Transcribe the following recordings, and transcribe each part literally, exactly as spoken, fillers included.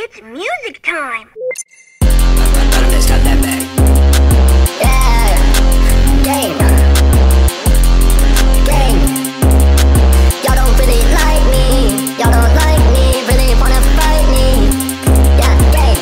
It's music time! Let's have that back. Yeah, game, game. Y'all don't really like me. Y'all don't like me. Really wanna fight me. Yeah, game.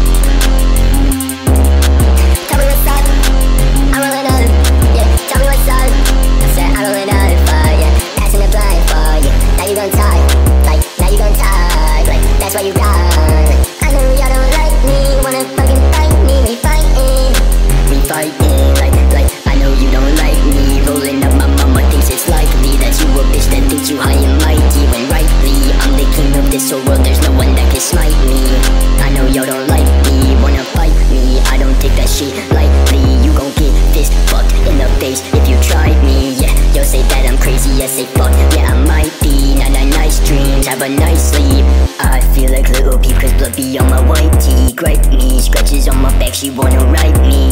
Tell me what's up. I'm rolling up. Yeah, tell me what's up. I said I'm rolling up for ya. Passing the blind for ya. Now you gon' talk. Like, now you gon' talk. Like, that's why you gone. I know y'all don't like me. Wanna fucking fight me. We fighting. We fighting. Like, like, I know you don't like me. Rolling up, my mama thinks it's likely that you a bitch that thinks you high and mighty. When rightly, I'm the king of this whole world. There's no one that can smite me. I know y'all don't like me. Wanna fight me. I don't take that shit lightly. You gon' get fist fucked in the face if you try me. Yeah, you'll say that I'm crazy. Yes, say fuck. Yeah, I might be. Nah, nah, nice dreams. Have a nice sleep. I feel like little peep cause blood be on my white tee. Gripe me. Scratches on my back. She wanna write me.